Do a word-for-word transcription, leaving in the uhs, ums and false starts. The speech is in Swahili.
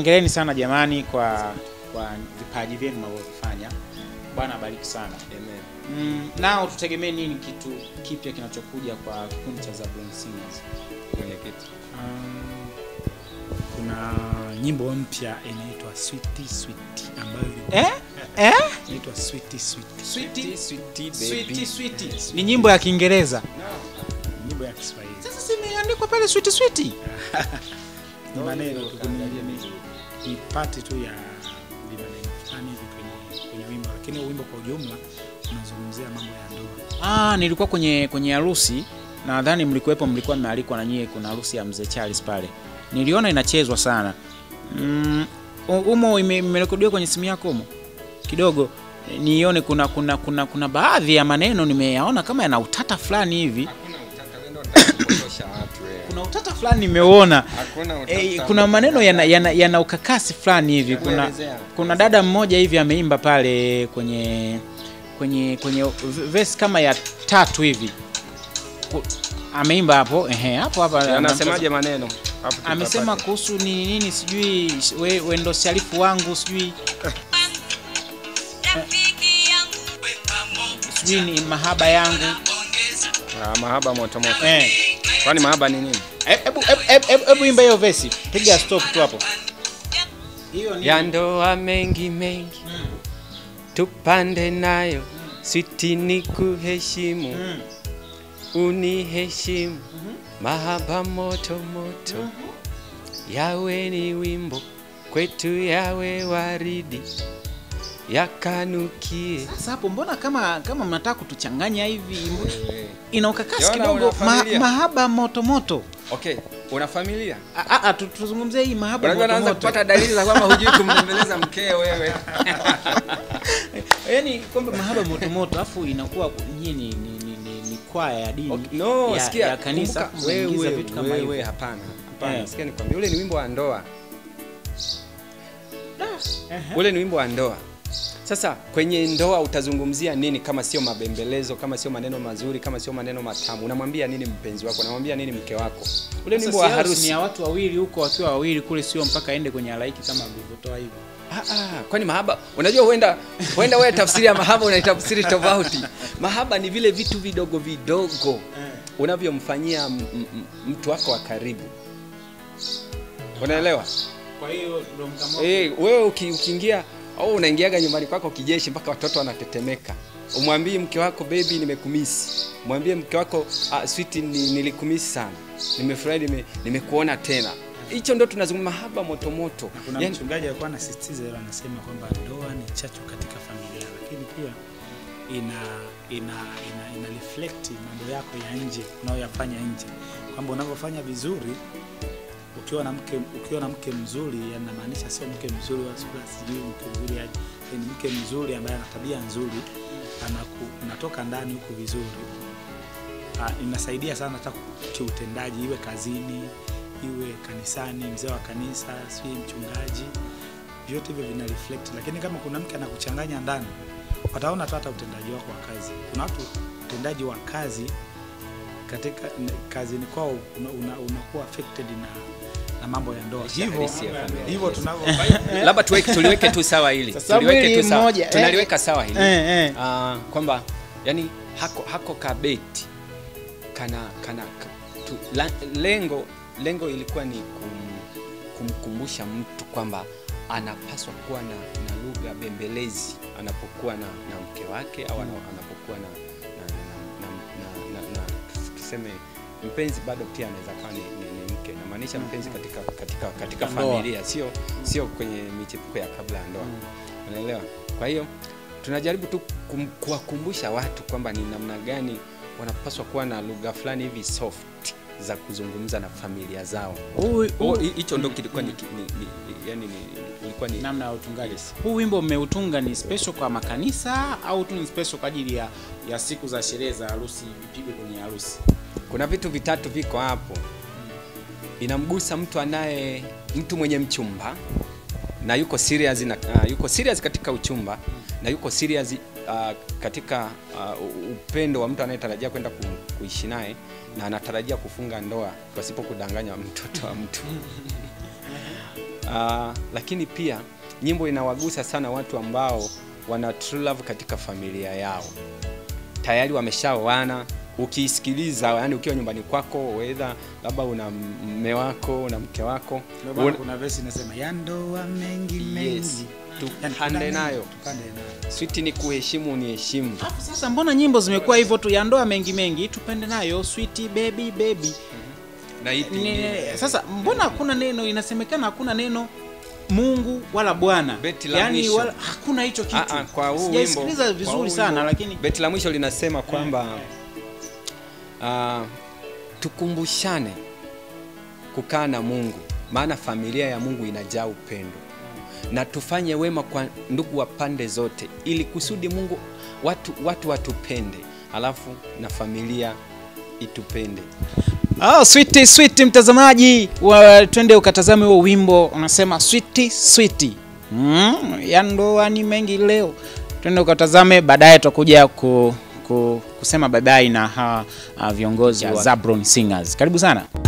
hongereni sana jamani kwa kwa vipaji vyenu mnavyofanya. Bwana abariki sana. Amen. Mm, nao tutegemee nini kitu kipya kinachokuja kwa kikundi cha Zabron Singers? Kwenye kitu. Um, kuna nyimbo mpya inaitwa Swetie Swetie ambayo Eh? Eh? inaitwa Swetie Swetie. Sweetie Sweetie Sweetie Sweetie. Ni nyimbo ya Kiingereza. Nyimbo ya Kiswahili. Sasa si imeandikwa pale Sweetie Sweetie. Ni maneno ni party tu ya maneno fulani hivi kwenye kwenye wimbo, lakini wimbo kwa ujumla unazungumzia mambo ya ndoa. Ah, nilikuwa kwenye kwenye harusi. Nadhani mlikuwepo, mlikuwa mmealikwa na nyie, kuna harusi ya mzee Charles pale. Niliona inachezwa sana. Mm, umo imerekodiwa kwenye simu yako umo. Kidogo nione kuna kuna kuna kuna baadhi ya maneno nimeyaona kama yana utata fulani hivi. Hakuna utata, wewe ndio unataka watu wewe. Kuna utata fulani nimeona. Hakuna utata. Eh, kuna maneno yana yana, yana ukakasi fulani hivi. Kuna kuna dada mmoja hivi ameimba pale kwenye kwenye kwenye verse kama ya tatu hivi. Ameimba hapo ehe hapo hapa anasemaje maneno hapo? Amesema kuhusu ni nini sijui wewe we ndo sharifu wangu sijui sijui ni mahaba yangu. Ah, mahaba moto moto. Eh. Kwani mahaba ni nini? Hebu hebu hebu imba hiyo verse. Piga stop tu hapo. Hiyo ni ya ndoa mengi mengi. Mm. Tupande nayo. Mm. Sweetie ni kuheshimu. Mm. Uniheshimu. Mm -hmm. Mahaba moto moto. Mm -hmm. Yawe ni wimbo kwetu, yawe waridi yakanukie. Sasa hapo mbona kama kama mnataka kutuchanganya hivi? Ina ukakasi kidogo. Ma, mahaba moto moto. Okay, una familia? Ah ah, tuzungumzie hii mahaba moto moto. Unaanza kupata dalili za kwamba hujui kumbembeleza mkeo wewe. Yaani kwamba mahaba moto moto afu inakuwa nyinyi ni ni ni, ni kwaya ya dini. Okay, no, ya, sikia ya kanisa kuingiza vitu kama hivyo. Wewe hapana. Hapana, yeah. Sikia nikwambie, ule ni wimbo wa ndoa. Uh-huh. Ule ni wimbo wa ndoa. Sasa kwenye ndoa utazungumzia nini kama sio mabembelezo, kama sio maneno mazuri, kama sio maneno matamu? Unamwambia nini mpenzi wako? Unamwambia nini mke wako? Ule ni wimbo wa harusi. Ni ya watu wawili huko wakiwa wawili kule, sio mpaka aende kwenye halaiki kama alivyotoa hivyo. Ah ah, kwani mahaba? Unajua huenda huenda wewe tafsiri ya mahaba unaitafsiri tofauti. Mahaba ni vile vitu vidogo vidogo unavyomfanyia mtu wako wa karibu. Unaelewa? Kwa hiyo ndio mkamoko. Eh, wewe ukiingia au unaingiaga nyumbani kwako kijeshi mpaka watoto wanatetemeka. Umwambie mke wako baby nimekumisi. Mwambie mke wako ah, sweetie ni, nilikumisi sana. Nimefurahi nime, nimekuona tena. Hicho ndo tunazungumza mahaba moto moto. Kuna yani, mchungaji alikuwa anasisitiza ile anasema kwamba ndoa ni chachu katika familia, lakini pia ina ina ina, ina reflect mambo yako ya nje unayoyafanya nje. Kwamba unavyofanya vizuri ukiwa na mke ukiwa na mke mzuri, yanamaanisha sio mke mzuri wa sura sijui mke mzuri aje, ni mke mzuri ambaye ana tabia nzuri, anaku unatoka ndani huko vizuri. Ah, inasaidia sana hata kiutendaji, iwe kazini, iwe kanisani, mzee wa kanisa, si mchungaji, vyote hivyo vina reflect. Lakini kama kuna mke anakuchanganya ndani, wataona tu hata utendaji wako wa kazi. Kuna watu utendaji wa kazi katika kazini kwao unakuwa una, una affected na na mambo ya ndoa. Hivyo hivyo tunavyo labda tuweke tuliweke tu sawa hili. Tuliweke tu sawa. Tunaliweka sawa hili. Ah, uh, kwamba yani hako hako kabeti kana kana tu, la, lengo lengo ilikuwa ni kum, kumkumbusha mtu kwamba anapaswa kuwa na, na lugha bembelezi anapokuwa na, na mke wake au anapokuwa na na na na, na, na, na tuseme mpenzi bado pia anaweza kuwa ni, ni, ni mke. Na maanisha mpenzi katika katika katika familia, sio sio kwenye michepuko ya kabla ya ndoa. Unaelewa? Kwa hiyo tunajaribu tu kuwakumbusha watu kwamba ni namna gani wanapaswa kuwa na lugha fulani hivi soft za kuzungumza na familia zao. Hicho ndio kilikuwa ni, ni, ni yani ni ilikuwa ni namna ya utungaji. Huu wimbo mmeutunga ni special kwa makanisa au tu ni special kwa ajili ya ya siku za sherehe za harusi, vipigwe kwenye harusi? Kuna vitu vitatu viko hapo. Inamgusa mtu anaye mtu mwenye mchumba na yuko serious na uh, yuko serious katika uchumba na yuko serious uh, katika uh, upendo wa mtu anayetarajia kwenda ku, kuishi naye na anatarajia kufunga ndoa pasipo kudanganya mtoto wa mtu. Uh, lakini pia nyimbo inawagusa sana watu ambao wana true love katika familia yao. Tayari wameshaoana, ukisikiliza yani ukiwa nyumbani kwako, whether labda una mume wako, una mke wako, una... kuna verse inasema ya ndoa mengi mengi. Yes. Tupande nayo. Tupande nayo. Sweetie ni kuheshimu, ni heshimu. Hapo sasa mbona nyimbo zimekuwa hivyo tu, ya ndoa mengi mengi, tupende nayo, sweetie baby baby. Mm-hmm. Na ipi ni, sasa mbona hakuna neno, inasemekana hakuna neno Mungu wala Bwana. Yaani wala, hakuna hicho kitu. A -a, kwa huu sijasikiliza vizuri sana lakini beti la mwisho linasema kwamba uh, tukumbushane kukaa na Mungu, maana familia ya Mungu inajaa upendo. Na tufanye wema kwa ndugu wa pande zote ili kusudi Mungu watu watu watupende, alafu na familia itupende. Ah, Swetie Swetie mtazamaji, twende ukatazame huo wimbo unasema Swetie Swetie. Mm, ya ndoa ni mengi leo. Twende ukatazame, baadaye tutakuja ku, ku, kusema bye bye na ha, ha, viongozi wa Zabron Singers. Karibu sana.